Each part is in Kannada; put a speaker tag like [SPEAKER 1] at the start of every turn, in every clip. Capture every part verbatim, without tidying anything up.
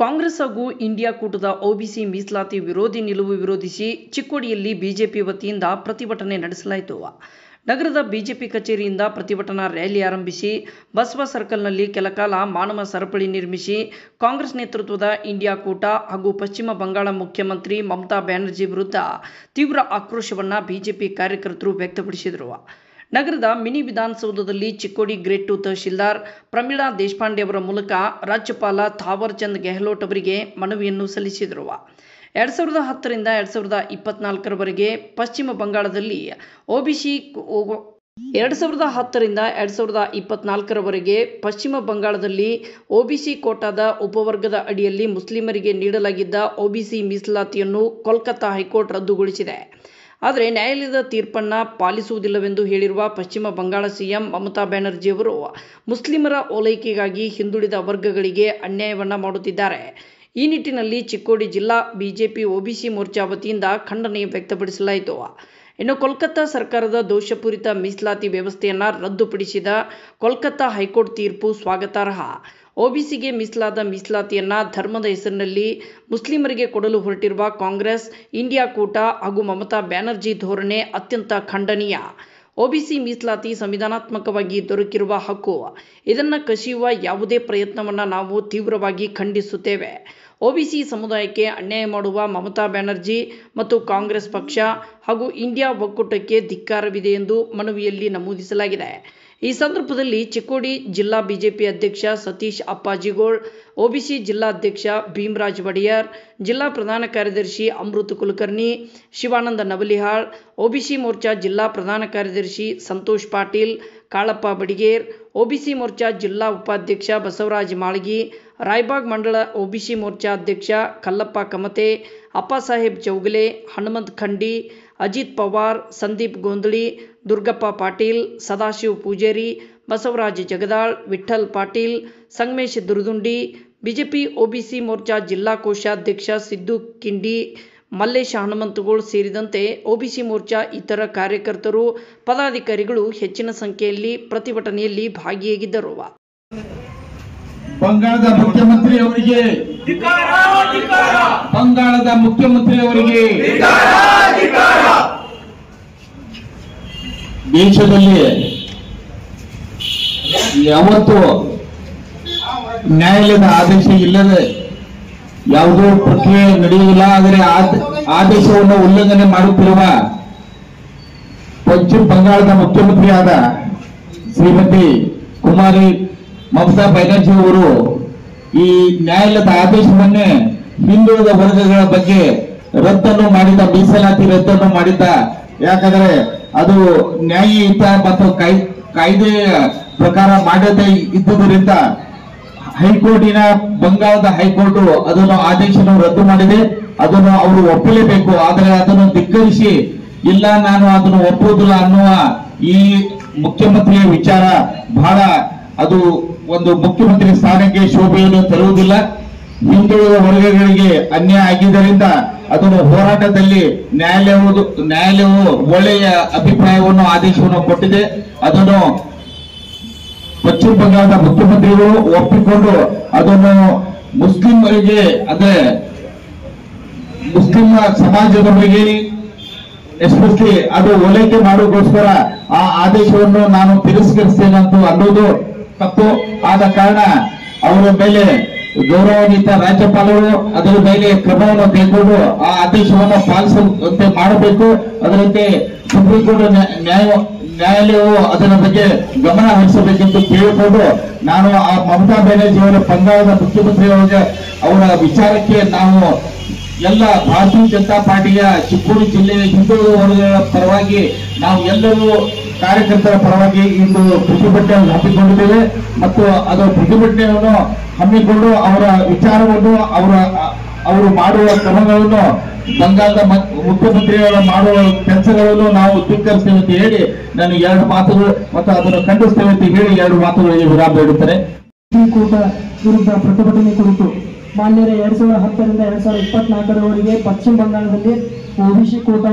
[SPEAKER 1] ಕಾಂಗ್ರೆಸ್ ಹಾಗೂ ಇಂಡಿಯಾ ಕೂಟದ ಒಬಿಸಿ ಮೀಸಲಾತಿ ವಿರೋಧಿ ನಿಲುವು ವಿರೋಧಿಸಿ ಚಿಕ್ಕೋಡಿಯಲ್ಲಿ ಬಿಜೆಪಿ ವತಿಯಿಂದ ಪ್ರತಿಭಟನೆ ನಡೆಸಲಾಯಿತು. ನಗರದ ಬಿಜೆಪಿ ಕಚೇರಿಯಿಂದ ಪ್ರತಿಭಟನಾ ರ್ಯಾಲಿ ಆರಂಭಿಸಿ ಬಸವ ಸರ್ಕಲ್ನಲ್ಲಿ ಕೆಲಕಾಲ ಮಾನವ ಸರಪಳಿ ನಿರ್ಮಿಸಿ ಕಾಂಗ್ರೆಸ್ ನೇತೃತ್ವದ ಇಂಡಿಯಾ ಕೂಟ ಹಾಗೂ ಪಶ್ಚಿಮ ಬಂಗಾಳ ಮುಖ್ಯಮಂತ್ರಿ ಮಮತಾ ಬ್ಯಾನರ್ಜಿ ವಿರುದ್ಧ ತೀವ್ರ ಆಕ್ರೋಶವನ್ನು ಬಿಜೆಪಿ ಕಾರ್ಯಕರ್ತರು ವ್ಯಕ್ತಪಡಿಸಿದರು. ನಗರದ ಮಿನಿ ವಿಧಾನಸೌಧದಲ್ಲಿ ಚಿಕ್ಕೋಡಿ ಗ್ರೇಡ್ ಟು ತಹಶೀಲ್ದಾರ್ ಪ್ರಮೀಳಾ ದೇಶಪಾಂಡೆ ಅವರ ಮೂಲಕ ರಾಜ್ಯಪಾಲ ಥಾವರ್ ಚಂದ್ ಗೆಹ್ಲೋಟ್ ಅವರಿಗೆ ಮನವಿಯನ್ನು ಸಲ್ಲಿಸಿದರು. ಎರಡು ಸಾವಿರದ ಹತ್ತರಿಂದ ಎರಡು ಸಾವಿರದ ಇಪ್ಪತ್ನಾಲ್ಕರವರೆಗೆ ಪಶ್ಚಿಮ ಬಂಗಾಳದಲ್ಲಿ ಒಬಿಸಿ ಎರಡು ಸಾವಿರದ ಹತ್ತರಿಂದ ಎರಡು ಸಾವಿರದ ಇಪ್ಪತ್ನಾಲ್ಕರವರೆಗೆ ಪಶ್ಚಿಮ ಬಂಗಾಳದಲ್ಲಿ ಒಬಿಸಿ ಕೋಟಾದ ಉಪವರ್ಗದ ಅಡಿಯಲ್ಲಿ ಮುಸ್ಲಿಮರಿಗೆ ನೀಡಲಾಗಿದ್ದ ಒಬಿಸಿ ಮೀಸಲಾತಿಯನ್ನು ಕೋಲ್ಕತ್ತಾ ಹೈಕೋರ್ಟ್ ರದ್ದುಗೊಳಿಸಿದೆ. ಆದರೆ ನ್ಯಾಯಾಲಯದ ತೀರ್ಪನ್ನು ಪಾಲಿಸುವುದಿಲ್ಲವೆಂದು ಹೇಳಿರುವ ಪಶ್ಚಿಮ ಬಂಗಾಳ ಸಿಎಂ ಮಮತಾ ಬ್ಯಾನರ್ಜಿಯವರು ಮುಸ್ಲಿಮರ ಓಲೈಕೆಗಾಗಿ ಹಿಂದುಳಿದ ವರ್ಗಗಳಿಗೆ ಅನ್ಯಾಯವನ್ನು ಮಾಡುತ್ತಿದ್ದಾರೆ. ಈ ನಿಟ್ಟಿನಲ್ಲಿ ಚಿಕ್ಕೋಡಿ ಜಿಲ್ಲಾ ಬಿಜೆಪಿ ಒಬಿಸಿ ಮೋರ್ಚಾ ವತಿಯಿಂದ ಖಂಡನೆ ವ್ಯಕ್ತಪಡಿಸಲಾಯಿತು. ಇನ್ನು ಕೋಲ್ಕತ್ತಾ ಸರ್ಕಾರದ ದೋಷಪೂರಿತ ಮೀಸಲಾತಿ ವ್ಯವಸ್ಥೆಯನ್ನು ರದ್ದುಪಡಿಸಿದ ಕೋಲ್ಕತ್ತಾ ಹೈಕೋರ್ಟ್ ತೀರ್ಪು ಸ್ವಾಗತಾರ್ಹ. ಒಬಿಸಿಗೆ ಮೀಸಲಾದ ಮೀಸಲಾತಿಯನ್ನು ಧರ್ಮದ ಹೆಸರಿನಲ್ಲಿ ಮುಸ್ಲಿಮರಿಗೆ ಕೊಡಲು ಹೊರಟಿರುವ ಕಾಂಗ್ರೆಸ್, ಇಂಡಿಯಾ ಕೂಟ ಹಾಗೂ ಮಮತಾ ಬ್ಯಾನರ್ಜಿ ಧೋರಣೆ ಅತ್ಯಂತ ಖಂಡನೀಯ. ಒಬಿಸಿ ಮೀಸಲಾತಿ ಸಂವಿಧಾನಾತ್ಮಕವಾಗಿ ದೊರಕಿರುವ ಹಕ್ಕು. ಇದನ್ನು ಕಸಿಯುವ ಯಾವುದೇ ಪ್ರಯತ್ನವನ್ನು ನಾವು ತೀವ್ರವಾಗಿ ಖಂಡಿಸುತ್ತೇವೆ. ಒಬಿಸಿ ಸಮುದಾಯಕ್ಕೆ ಅನ್ಯಾಯ ಮಾಡುವ ಮಮತಾ ಬ್ಯಾನರ್ಜಿ ಮತ್ತು ಕಾಂಗ್ರೆಸ್ ಪಕ್ಷ ಹಾಗೂ ಇಂಡಿಯಾ ಒಕ್ಕೂಟಕ್ಕೆ ಧಿಕ್ಕಾರವಿದೆ ಎಂದು ಮನವಿಯಲ್ಲಿ ನಮೂದಿಸಲಾಗಿದೆ. ಈ ಸಂದರ್ಭದಲ್ಲಿ ಚಿಕ್ಕೋಡಿ ಜಿಲ್ಲಾ ಬಿಜೆಪಿ ಅಧ್ಯಕ್ಷ ಸತೀಶ್ ಅಪ್ಪಾಜಿಗೋಳ್, ಒಬಿಸಿ ಜಿಲ್ಲಾಧ್ಯಕ್ಷ ಭೀಮರಾಜ್ ಒಡೆಯರ್, ಜಿಲ್ಲಾ ಪ್ರಧಾನ ಕಾರ್ಯದರ್ಶಿ ಅಮೃತ್ ಕುಲಕರ್ಣಿ, ಶಿವಾನಂದ ನವಲಿಹಾಳ್, ಒಬಿಸಿ ಮೋರ್ಚಾ ಜಿಲ್ಲಾ ಪ್ರಧಾನ ಕಾರ್ಯದರ್ಶಿ ಸಂತೋಷ್ ಪಾಟೀಲ್, ಕಾಳಪ್ಪ ಬಡಿಗೇರ್, ಒಬಿಸಿ ಮೋರ್ಚಾ ಜಿಲ್ಲಾ ಉಪಾಧ್ಯಕ್ಷ ಬಸವರಾಜ್ ಮಾಳಗಿ, ರಾಯಬಾಗ್ ಮಂಡಳ ಒಬಿಸಿ ಮೋರ್ಚಾ ಅಧ್ಯಕ್ಷ ಕಲ್ಲಪ್ಪ ಕಮತೆ, ಅಪ್ಪಾಸಾಹೇಬ್ ಚೌಗಲೆ, ಹನುಮಂತ್ ಖಂಡಿ, ಅಜಿತ್ ಪವಾರ್, ಸಂದೀಪ್ ಗೋಂದಳಿ, ದುರ್ಗಪ್ಪ ಪಾಟೀಲ್, ಸದಾಶಿವ್ ಪೂಜೇರಿ, ಬಸವರಾಜ್ ಜಗದಾಳ್, ವಿಠ್ಠಲ್ ಪಾಟೀಲ್, ಸಂಗಮೇಶ್ ದುರ್ದುಂಡಿ, ಬಿಜೆಪಿ ಒಬಿಸಿ ಮೋರ್ಚಾ ಜಿಲ್ಲಾ ಕೋಶಾಧ್ಯಕ್ಷ ಸಿದ್ದು ಕಿಂಡಿ, ಮಲ್ಲೇಶ ಹನುಮಂತಗೋಳ್ ಸೇರಿದಂತೆ ಒಬಿಸಿ ಮೋರ್ಚಾ ಇತರ ಕಾರ್ಯಕರ್ತರು, ಪದಾಧಿಕಾರಿಗಳು ಹೆಚ್ಚಿನ ಸಂಖ್ಯೆಯಲ್ಲಿ ಪ್ರತಿಭಟನೆಯಲ್ಲಿ ಭಾಗಿಯಾಗಿದ್ದರು.
[SPEAKER 2] ಬಂಗಾಳದ ಮುಖ್ಯಮಂತ್ರಿ ಅವರಿಗೆ ಬಂಗಾಳದ ಮುಖ್ಯಮಂತ್ರಿ ಅವರಿಗೆ ದೇಶದಲ್ಲಿ ಯಾವತ್ತು ನ್ಯಾಯಾಲಯದ ಆದೇಶ ಇಲ್ಲದೆ ಯಾವುದೋ ಪ್ರಕ್ರಿಯೆ ನಡೆಯುವುದಿಲ್ಲ. ಆದರೆ ಆದೇಶವನ್ನು ಉಲ್ಲಂಘನೆ ಮಾಡುತ್ತಿರುವ ಪಶ್ಚಿಮ ಬಂಗಾಳದ ಮುಖ್ಯಮಂತ್ರಿಯಾದ ಶ್ರೀಮತಿ ಕುಮಾರಿ ಮಮತಾ ಬ್ಯಾನರ್ಜಿ ಅವರು ಈ ನ್ಯಾಯಾಲಯದ ಆದೇಶವನ್ನೇ ಹಿಂದುಳಿದ ವರ್ಗಗಳ ಬಗ್ಗೆ ರದ್ದನ್ನು ಮಾಡಿದ, ಮೀಸಲಾತಿ ರದ್ದನ್ನು ಮಾಡಿದ್ದ. ಯಾಕಂದ್ರೆ ಅದು ನ್ಯಾಯಯುತ ಮತ್ತು ಕಾಯ್ದೆಯ ಪ್ರಕಾರ ಮಾಡದೇ ಇದ್ದುದರಿಂದ ಹೈಕೋರ್ಟಿನ ಬಂಗಾಳದ ಹೈಕೋರ್ಟ್ ಅದನ್ನು ಆದೇಶವನ್ನು ರದ್ದು ಮಾಡಿದೆ. ಅದನ್ನು ಅವರು ಒಪ್ಪಲೇಬೇಕು. ಆದರೆ ಅದನ್ನು ಧಿಕ್ಕರಿಸಿ ಇಲ್ಲ ನಾನು ಅದನ್ನು ಒಪ್ಪುವುದಿಲ್ಲ ಅನ್ನುವ ಈ ಮುಖ್ಯಮಂತ್ರಿಯ ವಿಚಾರ ಬಹಳ ಅದು ಒಂದು ಮುಖ್ಯಮಂತ್ರಿ ಸ್ಥಾನಕ್ಕೆ ಶೋಭೆಯನ್ನು ತರುವುದಿಲ್ಲ. ಹಿಂದುಳಿದ ವರ್ಗಗಳಿಗೆ ಅನ್ಯಾಯ ಆಗಿದ್ದರಿಂದ ಅದನ್ನು ಹೋರಾಟದಲ್ಲಿ ನ್ಯಾಯಾಲಯವು ನ್ಯಾಯಾಲಯವು ಒಳ್ಳೆಯ ಅಭಿಪ್ರಾಯವನ್ನು ಆದೇಶವನ್ನು ಕೊಟ್ಟಿದೆ. ಅದನ್ನು ಪಶ್ಚಿಮ ಬಂಗಾಳದ ಮುಖ್ಯಮಂತ್ರಿಗಳು ಒಪ್ಪಿಕೊಂಡು ಅದನ್ನು ಮುಸ್ಲಿಮರಿಗೆ ಅಂದ್ರೆ ಮುಸ್ಲಿಂ ಸಮಾಜದವರಿಗೆ ಎಸ್ಪೆಷಲಿ ಅದು ಓಲೈಕೆ ಮಾಡೋಕ್ಕೋಸ್ಕರ ಆ ಆದೇಶವನ್ನು ನಾನು ತಿರಸ್ಕರಿಸ್ತೇನೆ ಅಂತ ಅನ್ನೋದು ತಪ್ಪು. ಆದ ಕಾರಣ ಅವರ ಮೇಲೆ ಗೌರವಾನ್ವಿತ ರಾಜ್ಯಪಾಲರು ಅದರ ಮೇಲೆ ಕ್ರಮವನ್ನು ಕೈಗೊಂಡು ಆ ಆದೇಶವನ್ನು ಪಾಲಿಸುವಂತೆ ಮಾಡಬೇಕು. ಅದರಂತೆ ಸುಪ್ರೀಂ ಕೋರ್ಟ್ ನ್ಯಾಯ ನ್ಯಾಯಾಲಯವು ಅದರ ಬಗ್ಗೆ ಗಮನ ಹರಿಸಬೇಕೆಂದು ಕೇಳಿಕೊಂಡು ನಾನು ಆ ಮಮತಾ ಬ್ಯಾನರ್ಜಿ ಅವರ ಬಂಗಾಳದ ಮುಖ್ಯಮಂತ್ರಿ ಅವರಿಗೆ ಅವರ ವಿಚಾರಕ್ಕೆ ನಾವು ಎಲ್ಲ ಭಾರತೀಯ ಜನತಾ ಪಾರ್ಟಿಯ ಚಿಕ್ಕೋಡಿ ಜಿಲ್ಲೆಯ ಹಿಂದುಳಿದ ವರ್ಗಗಳ ಪರವಾಗಿ ನಾವು ಎಲ್ಲರೂ ಕಾರ್ಯಕರ್ತರ ಪರವಾಗಿ ಇಂದು ಪ್ರತಿಭಟನೆ ಹಮ್ಮಿಕೊಂಡಿದ್ದೇವೆ ಮತ್ತು ಅದರ ಪ್ರತಿಭಟನೆಯನ್ನು ಹಮ್ಮಿಕೊಂಡು ಅವರ ವಿಚಾರವನ್ನು ಅವರ ಅವರು ಮಾಡುವ ಕ್ರಮಗಳನ್ನು ಬಂಗಾಳದ ಮುಖ್ಯಮಂತ್ರಿಗಳ ಮಾಡುವ ಕೆಲಸಗಳನ್ನು ನಾವು ಧಿಕ್ಕರಿಸ್ತೇವೆ ಅಂತ ಹೇಳಿ ನಾನು ಎರಡು ಮಾತುಗಳು ಮತ್ತು ಅದನ್ನು ಖಂಡಿಸ್ತೇವೆ ಅಂತ ಹೇಳಿ ಎರಡು ಮಾತುಗಳಿಗೆ ವಿರಾಮ ನೀಡುತ್ತೇನೆ.
[SPEAKER 3] ಕೂಟ ವಿರುದ್ಧ ಪ್ರತಿಭಟನೆ ಕುರಿತು ಮಾನ್ಯರ ಎರಡ್ ಸಾವಿರದ ಹತ್ತರಿಂದ ಎರಡ್ ಸಾವಿರದ ಇಪ್ಪತ್ನಾಲ್ಕರವರೆಗೆ ಪಶ್ಚಿಮ ಬಂಗಾಳದಲ್ಲಿ ಒಬಿಸಿ ಕೋಟಾ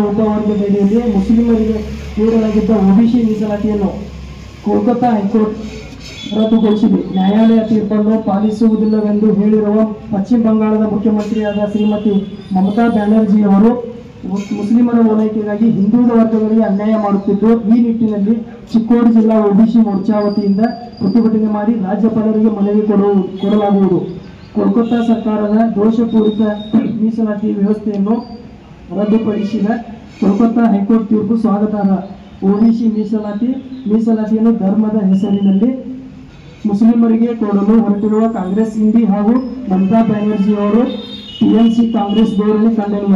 [SPEAKER 3] ಉಪವರ್ಗದಡಿಯಲ್ಲಿ ಮುಸ್ಲಿಮರಿಗೆ ನೀಡಲಾಗಿದ್ದ ಒಬಿಸಿ ಮೀಸಲಾತಿಯನ್ನು ಕೋಲ್ಕತ್ತಾ ಹೈಕೋರ್ಟ್ ರದ್ದುಗೊಳಿಸಿದೆ. ನ್ಯಾಯಾಲಯ ತೀರ್ಪನ್ನು ಪಾಲಿಸುವುದಿಲ್ಲವೆಂದು ಹೇಳಿರುವ ಪಶ್ಚಿಮ ಬಂಗಾಳದ ಮುಖ್ಯಮಂತ್ರಿಯಾದ ಶ್ರೀಮತಿ ಮಮತಾ ಬ್ಯಾನರ್ಜಿಯವರು ಮುಸ್ಲಿಮರ ಓಲೈಕೆಗಾಗಿ ಹಿಂದುಳಿದ ವರ್ಗಗಳಿಗೆ ಅನ್ಯಾಯ ಮಾಡುತ್ತಿದ್ದು, ಈ ನಿಟ್ಟಿನಲ್ಲಿ ಚಿಕ್ಕೋಡಿ ಜಿಲ್ಲಾ ಒಬಿಸಿ ಮೋರ್ಚಾ ವತಿಯಿಂದ ಪ್ರತಿಭಟನೆ ಮಾಡಿ ರಾಜ್ಯಪಾಲರಿಗೆ ಮನವಿ ಕೊಡಲಾಗುವುದು. ಕೋಲ್ಕತ್ತಾ ಸರ್ಕಾರದ ದೋಷಪೂರಿತ ಮೀಸಲಾತಿ ವ್ಯವಸ್ಥೆಯನ್ನು ರದ್ದುಪಡಿಸಿದ ಕೋಲ್ಕತ್ತಾ ಹೈಕೋರ್ಟ್ ತೀರ್ಪು ಸ್ವಾಗತಾರ್ಹ. ಒಬಿಸಿ ಮೀಸಲಾತಿ ಮೀಸಲಾತಿಯನ್ನು ಧರ್ಮದ ಹೆಸರಿನಲ್ಲಿ ಮುಸ್ಲಿಮರಿಗೆ ಕೊಡಲು ಹೊರಟಿರುವ ಕಾಂಗ್ರೆಸ್ ಇಂಡಿ ಹಾಗೂ ಮಮತಾ ಬ್ಯಾನರ್ಜಿ ಅವರು ಟಿಎಂಸಿ ಕಾಂಗ್ರೆಸ್ ಧೋರಣೆ ಖಂಡನೀಯ.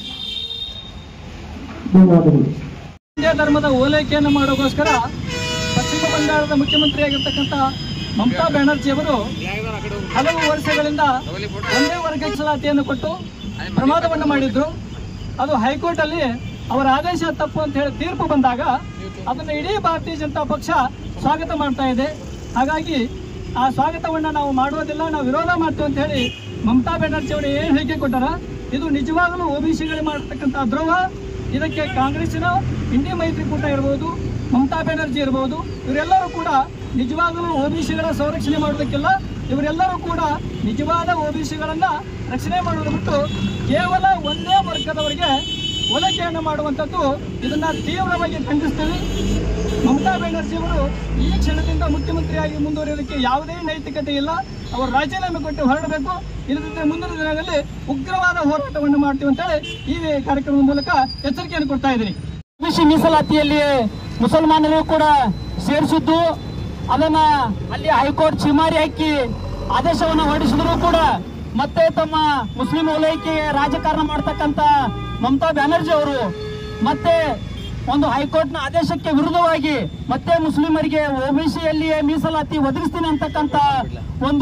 [SPEAKER 3] ಧನ್ಯವಾದಗಳು.
[SPEAKER 4] ಹಿಂದೂ ಧರ್ಮದ ಓಲೈಕೆಯನ್ನು ಮಾಡೋಕ್ಕೋಸ್ಕರ ಪಶ್ಚಿಮ ಬಂಗಾಳದ ಮುಖ್ಯಮಂತ್ರಿಯಾಗಿರ್ತಕ್ಕಂಥ ಮಮತಾ ಬ್ಯಾನರ್ಜಿ ಅವರು ಹಲವು ವರ್ಷಗಳಿಂದ ಒಂದೇ ವರ್ಗ ಮೀಸಲಾತಿಯನ್ನು ಕೊಟ್ಟು ಪ್ರಮಾದವನ್ನು ಮಾಡಿದ್ರು. ಅದು ಹೈಕೋರ್ಟ್ ಅಲ್ಲಿ ಅವರ ಆದೇಶ ತಪ್ಪು ಅಂತ ಹೇಳಿ ತೀರ್ಪು ಬಂದಾಗ ಅದನ್ನು ಇಡೀ ಭಾರತೀಯ ಜನತಾ ಪಕ್ಷ ಸ್ವಾಗತ ಮಾಡ್ತಾ ಇದೆ. ಹಾಗಾಗಿ ಆ ಸ್ವಾಗತವನ್ನು ನಾವು ಮಾಡುವುದಿಲ್ಲ, ನಾವು ವಿರೋಧ ಮಾಡ್ತೀವಿ ಅಂತ ಹೇಳಿ ಮಮತಾ ಬ್ಯಾನರ್ಜಿ ಅವರು ಏನು ಹೇಳಿಕೆ ಕೊಟ್ಟಾರ, ಇದು ನಿಜವಾಗಲೂ ಒಬಿಸಿಗಳಿಗೆ ಮಾಡತಕ್ಕಂಥ ದ್ರೋಹ. ಇದಕ್ಕೆ ಕಾಂಗ್ರೆಸ್ಸಿನ ಇಂಡಿ ಮೈತ್ರಿಕೂಟ ಇರ್ಬೋದು, ಮಮತಾ ಬ್ಯಾನರ್ಜಿ ಇರ್ಬೋದು, ಇವರೆಲ್ಲರೂ ಕೂಡ ನಿಜವಾಗಲೂ ಒಬಿಸಿಗಳ ಸಂರಕ್ಷಣೆ ಮಾಡೋದಕ್ಕಿಲ್ಲ. ಇವರೆಲ್ಲರೂ ಕೂಡ ನಿಜವಾದ ಒಬಿಸಿಗಳನ್ನ ರಕ್ಷಣೆ ಮಾಡುವುದು ಬಿಟ್ಟು ಕೇವಲ ಒಂದೇ ವರ್ಗದವರಿಗೆ ಓಲೈಕೆಯನ್ನು ಮಾಡುವಂಥದ್ದು, ಇದನ್ನ ತೀವ್ರವಾಗಿ ಖಂಡಿಸ್ತೀವಿ. ಮಮತಾ ಬ್ಯಾನರ್ಜಿ ಅವರು ಈ ಕ್ಷಣದಿಂದ ಮುಖ್ಯಮಂತ್ರಿಯಾಗಿ ಮುಂದುವರಿಯೋದಕ್ಕೆ ಯಾವುದೇ ನೈತಿಕತೆ ಇಲ್ಲ. ಅವರು ರಾಜೀನಾಮೆ ಕೊಟ್ಟು ಹೊರಡಬೇಕು. ಇಲ್ಲದಿದ್ದರೆ ಮುಂದಿನ ದಿನಗಳಲ್ಲಿ ಉಗ್ರವಾದ ಹೋರಾಟವನ್ನು ಮಾಡ್ತೀವಿ ಅಂತೇಳಿ ಈ ಕಾರ್ಯಕ್ರಮದ ಮೂಲಕ ಎಚ್ಚರಿಕೆಯನ್ನು ಕೊಡ್ತಾ ಇದ್ದೀನಿ.
[SPEAKER 3] ಒಬಿಸಿ ಮೀಸಲಾತಿಯಲ್ಲಿ ಮುಸಲ್ಮಾನರು ಕೂಡ ಸೇರಿಸಿದ್ದು, ಅದನ್ನ ಅಲ್ಲಿ ಹೈಕೋರ್ಟ್ ಚಿಮಾರಿ ಹಾಕಿ ಆದೇಶವನ್ನು ಹೊರಡಿಸಿದ್ರು ಕೂಡ ಮತ್ತೆ ತಮ್ಮ ಮುಸ್ಲಿಂ ಓಲೈಕೆಗೆ ರಾಜಕಾರಣ ಮಾಡ್ತಕ್ಕಂಥ ಮಮತಾ ಬ್ಯಾನರ್ಜಿ ಅವರು ಮತ್ತೆ ಒಂದು ಹೈಕೋರ್ಟ್ನ ಆದೇಶಕ್ಕೆ ವಿರುದ್ಧವಾಗಿ ಮತ್ತೆ ಮುಸ್ಲಿಮರಿಗೆ ಒಬಿಸಿಯಲ್ಲಿಯೇ ಮೀಸಲಾತಿ ಒದಗಿಸ್ತೀನಿ ಅಂತಕ್ಕಂಥ ಒಂದು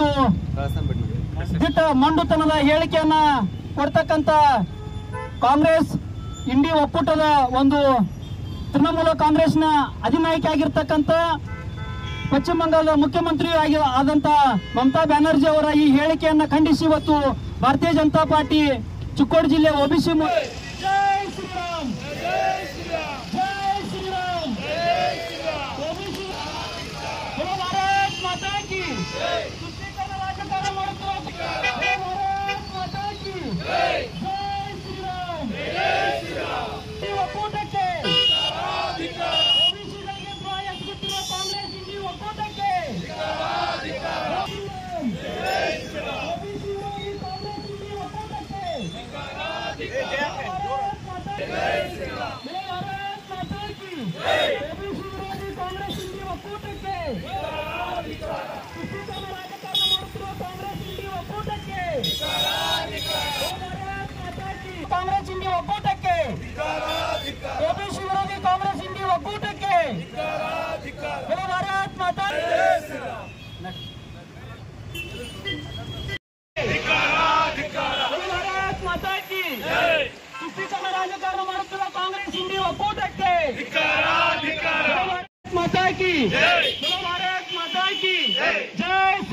[SPEAKER 3] ದಿಟ್ಟ ಮಂಡುತನದ ಹೇಳಿಕೆಯನ್ನ ಕೊಡ್ತಕ್ಕಂಥ ಕಾಂಗ್ರೆಸ್ ಇಂಡಿ ಒಕ್ಕೂಟದ ಒಂದು ತೃಣಮೂಲ ಕಾಂಗ್ರೆಸ್ನ ಅಧಿನಾಯಕಿ ಆಗಿರ್ತಕ್ಕಂಥ ಪಶ್ಚಿಮ ಬಂಗಾಳದ ಮುಖ್ಯಮಂತ್ರಿ ಆಗಿ ಆದಂತ ಮಮತಾ ಬ್ಯಾನರ್ಜಿ ಅವರ ಈ ಹೇಳಿಕೆಯನ್ನ ಖಂಡಿಸಿ ಇವತ್ತು ಭಾರತೀಯ ಜನತಾ ಪಾರ್ಟಿ ಚಿಕ್ಕೋಡಿ ಜಿಲ್ಲೆ ಒಬಿಸಿ ಜೈ ಶ್ರೀರಾಮ್ ಜೈ ಶ್ರೀರಾಮ್ ಜೈ ಶ್ರೀರಾಮ್ ಜೈ ಶ್ರೀರಾಮ್ ಒಬಿಸಿ ಭಾರತ್ ಮಾತಾ ಕಿ ಜೈ ತುಷ್ಟೀಕರಣ ರಾಜಕಾರಣ ಮಾಡುತ್ತಿರುವ ಭಾರತ್ ಮಾತಾ ಕಿ ಜೈ ಜೈ ಶ್ರೀರಾಮ್ ಜೈ ಶ್ರೀರಾಮ್ ಈ ಒಕ್ಕೂಟಕ್ಕೆ ಒಬಿಸಿಗಳಿಗೆ ದ್ರೋಹ ಎಸಗುತ್ತಿರುವ ಕಾಂಗ್ರೆಸ್ ಇಂಡಿ ಒಕ್ಕೂಟಕ್ಕೆ ಜೈ ಶ್ರೀರಾಮ್ ಒಬಿಸಿ ವಿರೋಧಿ ಕಾಂಗ್ರೆಸ್ ಇಂಡಿ ಒಕ್ಕೂಟಕ್ಕೆ ಜೈ ಶ್ರೀರಾಮ್ ಭಾರತ್ ಮಾತಾ ಕಿ ಜೈ ಒಬಿಸಿ ವಿರೋಧಿ ಕಾಂಗ್ರೆಸ್ ಇಂಡಿ ಒಕ್ಕೂಟಕ್ಕೆ ತುಷ್ಟೀಕರಣ ರಾಜಕಾರಣ ಮಾಡುತ್ತಿರುವ ಕಾಂಗ್ರೆಸ್ ಇಂಡಿ ಒಕ್ಕೂಟಕ್ಕೆ ಭಾರತ್ ಮಾತಾ ಕಿ ಕಾಂಗ್ರೆಸ್ ಇಂಡಿ ಒಕ್ಕೂಟಕ್ಕೆ ಒಬಿಸಿ ವಿರೋಧಿ ಕಾಂಗ್ರೆಸ್ ಇಂಡಿ ಒಕ್ಕೂಟಕ್ಕೆ ಭಾರತ್ ಮಾತಾ ಭಾರತ್ ಮಾತಾ ಕಿ ತುಷ್ಟೀಕರಣ ರಾಜಕಾರಣ ಮಾಡುತ್ತಿರುವ ಕಾಂಗ್ರೆಸ್ ಇಂಡಿ ಒಕ್ಕೂಟಕ್ಕೆ ಭಾರತ್ ಮಾತಾ ಕಿ ಭಾರತ್ ಮಾತಾ ಕಿ ಜೈ